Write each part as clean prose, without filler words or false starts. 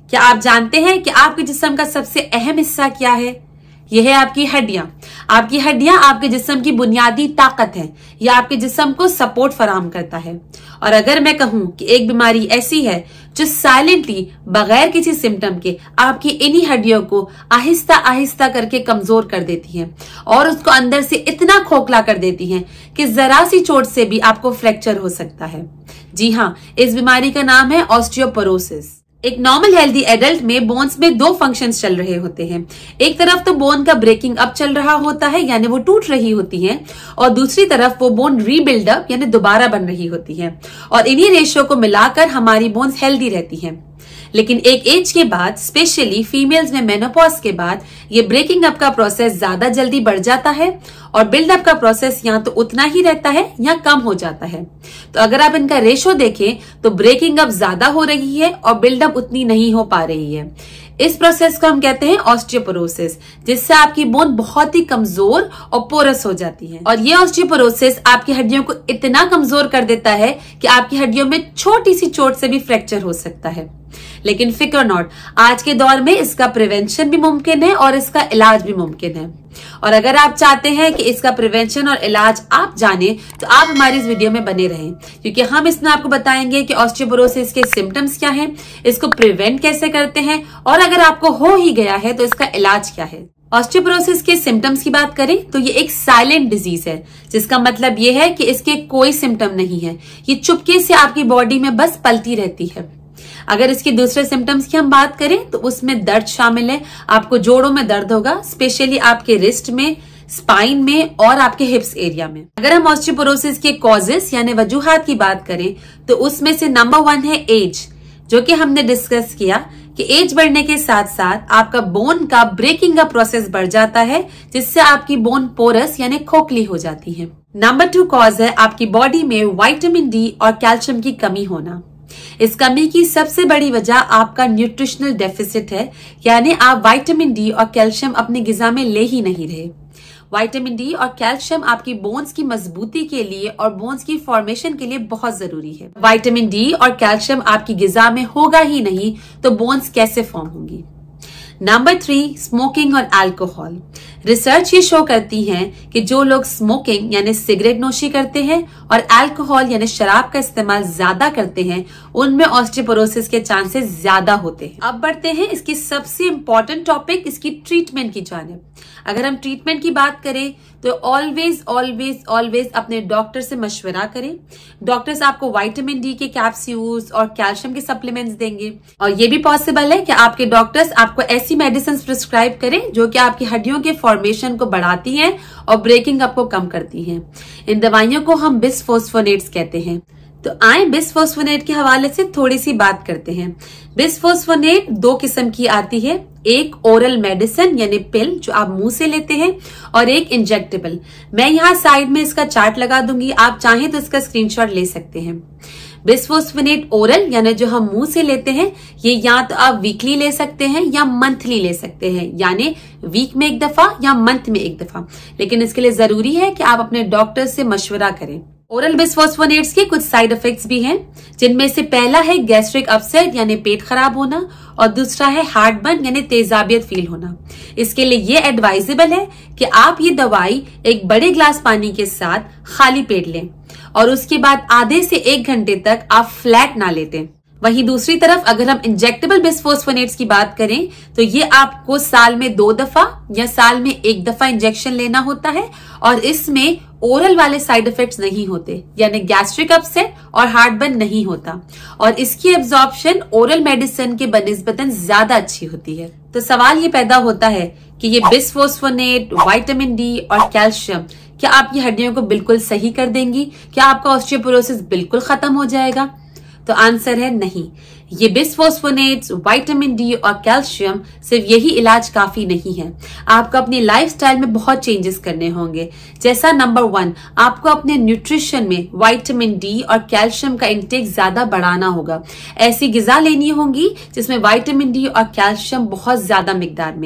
क्या आप जानते हैं कि आपके जिस्म का सबसे अहम हिस्सा क्या है? यह है आपकी हड्डियां। आपकी हड्डियां आपके जिस्म की बुनियादी ताकत है। यह आपके जिस्म को सपोर्ट फराहम करता है। और अगर मैं कहूं कि एक बीमारी ऐसी है जो साइलेंटली बगैर किसी सिम्टम के आपकी इन्हीं हड्डियों को आहिस्ता आहिस्ता करके कमजोर कर देती है और उसको अंदर से इतना खोखला कर देती है कि जरा सी चोट से भी आपको फ्रैक्चर हो सकता है। जी हाँ, इस बीमारी का नाम है ऑस्टियोपोरोसिस। एक नॉर्मल हेल्दी एडल्ट में बोन्स में दो फंक्शंस चल रहे होते हैं। एक तरफ तो बोन का ब्रेकिंग अप चल रहा होता है, यानी वो टूट रही होती है, और दूसरी तरफ वो बोन रीबिल्ड अप यानी दोबारा बन रही होती है। और इन्हीं रेशियो को मिलाकर हमारी बोन्स हेल्दी रहती हैं। लेकिन एक एज के बाद, स्पेशली फीमेल्स में मेनोपॉज के बाद, ये ब्रेकिंग अप का प्रोसेस ज्यादा जल्दी बढ़ जाता है और बिल्डअप का प्रोसेस या तो उतना ही रहता है या कम हो जाता है। तो अगर आप इनका रेशो देखें तो ब्रेकिंग अप ज्यादा हो रही है और बिल्डअप उतनी नहीं हो पा रही है। इस प्रोसेस को हम कहते हैं ऑस्टियोपोरोसिस, जिससे आपकी बोन बहुत ही कमजोर और पोरस हो जाती है। और ये ऑस्टियोपोरोसिस आपकी हड्डियों को इतना कमजोर कर देता है कि आपकी हड्डियों में छोटी सी चोट से भी फ्रैक्चर हो सकता है। लेकिन फिक्र नॉट, आज के दौर में इसका प्रिवेंशन भी मुमकिन है और इसका इलाज भी मुमकिन है। और अगर आप चाहते हैं कि इसका प्रिवेंशन और इलाज आप जाने तो आप हमारी इस वीडियो में बने रहें, क्योंकि हम इसमें आपको बताएंगे कि ऑस्टियोपोरोसिस के सिम्टम्स क्या हैं, इसको प्रिवेंट कैसे करते हैं, और अगर आपको हो ही गया है तो इसका इलाज क्या है। ऑस्टियोपोरोसिस के सिम्टम्स की बात करें तो ये एक साइलेंट डिजीज है, जिसका मतलब ये है कि इसके कोई सिम्टम नहीं है। ये चुपके से आपकी बॉडी में बस पलती रहती है। अगर इसके दूसरे सिम्टम्स की हम बात करें तो उसमें दर्द शामिल है। आपको जोड़ों में दर्द होगा, स्पेशली आपके रिस्ट में, स्पाइन में और आपके हिप्स एरिया में। अगर हम ऑस्टियोपोरोसिस के कॉजेस यानी वजूहात की बात करें तो उसमें से नंबर 1 है एज, जो कि हमने डिस्कस किया कि एज बढ़ने के साथ साथ आपका बोन का ब्रेकिंग का प्रोसेस बढ़ जाता है, जिससे आपकी बोन पोरस यानी खोखली हो जाती है। नंबर 2 कॉज है आपकी बॉडी में विटामिन डी और कैल्शियम की कमी होना। इस कमी की सबसे बड़ी वजह आपका न्यूट्रिशनल डेफिसिट है, यानी आप विटामिन डी और कैल्शियम अपनी गिजा में ले ही नहीं रहे। विटामिन डी और कैल्शियम आपकी बोन्स की मजबूती के लिए और बोन्स की फॉर्मेशन के लिए बहुत जरूरी है। विटामिन डी और कैल्शियम आपकी गिजा में होगा ही नहीं तो बोन्स कैसे फॉर्म होंगी। नंबर 3 स्मोकिंग और अल्कोहल। रिसर्च ये शो करती है कि जो लोग स्मोकिंग यानी सिगरेट नोशी करते हैं और अल्कोहल यानी शराब का इस्तेमाल ज्यादा करते हैं, उनमें ऑस्टियोपोरोसिस के चांसेस ज्यादा होते हैं। अब बढ़ते हैं इसकी सबसे इंपॉर्टेंट टॉपिक, इसकी ट्रीटमेंट की जानिब। अगर हम ट्रीटमेंट की बात करें तो ऑलवेज ऑलवेज ऑलवेज अपने डॉक्टर से मशवरा करें। डॉक्टर्स आपको विटामिन डी के कैप्सूल्स और कैल्शियम के सप्लीमेंट्स देंगे, और ये भी पॉसिबल है कि आपके डॉक्टर्स आपको ऐसी मेडिसिन प्रिस्क्राइब करें जो कि आपकी हड्डियों के फॉर्मेशन को बढ़ाती हैं और ब्रेकिंग अप को कम करती हैं। इन दवाइयों को हम बिसफोस्फोनेट्स कहते हैं। तो आए बिसफोस्फोनेट के हवाले से थोड़ी सी बात करते हैं। बिसफोस्फोनेट 2 किस्म की आती है, एक ओरल मेडिसिन यानी पिल जो आप मुंह से लेते हैं, और एक इंजेक्टेबल। मैं यहाँ साइड में इसका चार्ट लगा दूंगी, आप चाहें तो इसका स्क्रीनशॉट ले सकते हैं। बिसफोस्फोनेट ओरल यानी जो हम मुंह से लेते हैं, ये या तो आप वीकली ले सकते हैं या मंथली ले सकते हैं, यानी वीक में एक दफा या मंथ में एक दफा। लेकिन इसके लिए जरूरी है कि आप अपने डॉक्टर से मशवरा करें। ओरल बिसफोस्फोनेट्स के कुछ साइड इफेक्ट्स भी हैं, जिनमें से पहला है गैस्ट्रिक अपसेट यानी पेट खराब होना, और दूसरा है हार्टबर्न यानी तेजाबियत फील होना। इसके लिए ये एडवाइजेबल है कि आप ये दवाई एक बड़े ग्लास पानी के साथ खाली पेट लें और उसके बाद आधे से 1 घंटे तक आप फ्लैट ना लेटें। वहीं दूसरी तरफ अगर हम इंजेक्टेबल बिसफोस्फोनेट्स की बात करें तो ये आपको साल में 2 दफा या साल में 1 दफा इंजेक्शन लेना होता है, और इसमें ओरल वाले साइड इफेक्ट्स नहीं होते, यानी गैस्ट्रिक अपसेट और हार्टबर्न नहीं होता, और इसकी एब्जॉर्प्शन ओरल मेडिसिन के बनिस्बतन ज्यादा अच्छी होती है। तो सवाल ये पैदा होता है कि ये बिसफोस्फोनेट, विटामिन डी और कैल्शियम क्या आपकी हड्डियों को बिल्कुल सही कर देंगी? क्या आपका ऑस्टियोपोरोसिस बिल्कुल खत्म हो जाएगा? तो आंसर है नहीं। ये बिसफोस्फोनेट्स, विटामिन डी और कैल्शियम सिर्फ यही इलाज काफी नहीं है। आपको अपनी लाइफस्टाइल में बहुत चेंजेस करने होंगे। जैसा नंबर 1, आपको अपने न्यूट्रिशन में विटामिन डी और कैल्शियम का इंटेक ज्यादा बढ़ाना होगा। ऐसी गिजा लेनी होंगी जिसमें विटामिन डी और कैल्शियम बहुत ज्यादा मिकदार में है।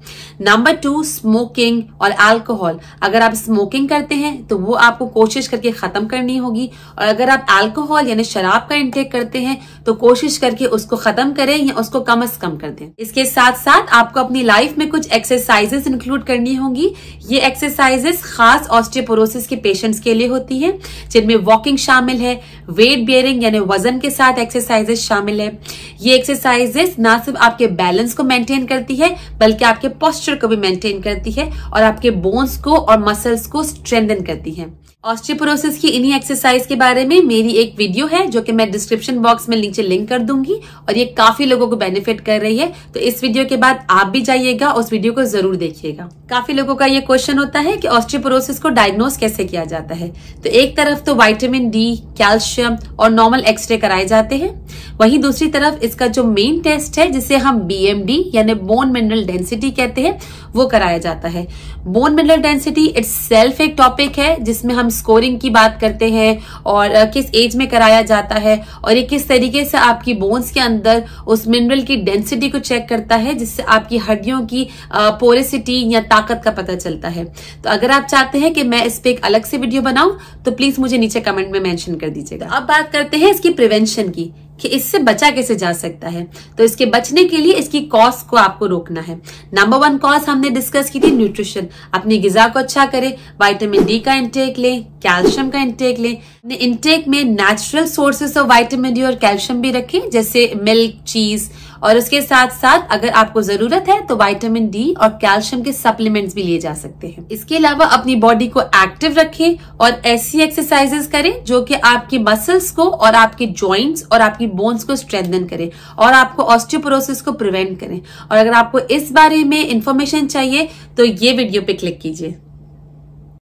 नंबर 2, स्मोकिंग और अल्कोहल। अगर आप स्मोकिंग करते हैं तो वो आपको कोशिश करके खत्म करनी होगी, और अगर आप अल्कोहल यानी शराब का इंटेक करते हैं तो कोशिश करके उसको खत्म करें या उसको कम से कम कर दें। इसके साथ साथ आपको अपनी लाइफ में कुछ एक्सरसाइजेस इंक्लूड करनी होंगी। ये एक्सरसाइजेस खास ऑस्टियोपोरोसिस के पेशेंट्स के लिए होती है, जिनमें वॉकिंग शामिल है, वेट बियरिंग यानी वजन के साथ एक्सरसाइजेस शामिल है। ये एक्सरसाइजेस ना सिर्फ आपके बैलेंस को मेंटेन करती है बल्कि आपके पोस्चर को भी मेंटेन करती है और आपके बोन्स को और मसल्स को स्ट्रेंथन करती है। ऑस्टियोपोरोसिस की इन्हीं एक्सरसाइज के बारे में मेरी एक वीडियो है जो कि मैं डिस्क्रिप्शन बॉक्स में नीचे लिंक कर दूंगी, और ये काफी लोगों को बेनिफिट कर रही है। तो इस वीडियो के बाद आप भी जाइएगा, उस वीडियो को जरूर देखिएगा। काफी लोगों का ये क्वेश्चन होता है कि ऑस्टियोपोरोसिस को डायग्नोस कैसे किया जाता है। तो एक तरफ तो विटामिन डी, कैल्शियम और नॉर्मल एक्सरे कराए जाते हैं, वहीं दूसरी तरफ इसका जो मेन टेस्ट है जिसे हम BMD यानी बोन मिनरल डेंसिटी कहते हैं वो कराया जाता है। बोन मिनरल डेंसिटी इटसेल्फ एक टॉपिक है जिसमें हम स्कोरिंग की बात करते हैं और किस एज में कराया जाता है, और ये किस तरीके से आपकी बोन्स के अंदर उस मिनरल की डेंसिटी को चेक करता है, जिससे आपकी हड्डियों की पोरेसिटी या ताकत का पता चलता है। तो अगर आप चाहते हैं कि मैं इस पे एक अलग से वीडियो बनाऊं तो प्लीज मुझे नीचे कमेंट में मेंशन कर दीजिएगा। अब बात करते हैं इसकी प्रिवेंशन की कि इससे बचा कैसे जा सकता है। तो इसके बचने के लिए इसकी कॉज को आपको रोकना है। नंबर 1 कॉज हमने डिस्कस की थी न्यूट्रिशन। अपनी गिजा को अच्छा करें, विटामिन डी का इंटेक लें, कैल्शियम का इंटेक लें। इंटेक में natural sources of vitamin D और कैल्शियम भी रखें, जैसे मिल्क, चीज, और उसके साथ साथ अगर आपको जरूरत है तो विटामिन डी और कैल्शियम के सप्लीमेंट्स भी लिए जा सकते हैं। इसके अलावा अपनी बॉडी को एक्टिव रखें और ऐसी एक्सरसाइजेस करें जो कि आपकी मसल्स को और आपके जॉइंट्स और आपकी बोन्स को स्ट्रेंथन करें और आपको ऑस्टियोपोरोसिस को प्रिवेंट करें। और अगर आपको इस बारे में इंफॉर्मेशन चाहिए तो ये वीडियो पे क्लिक कीजिए।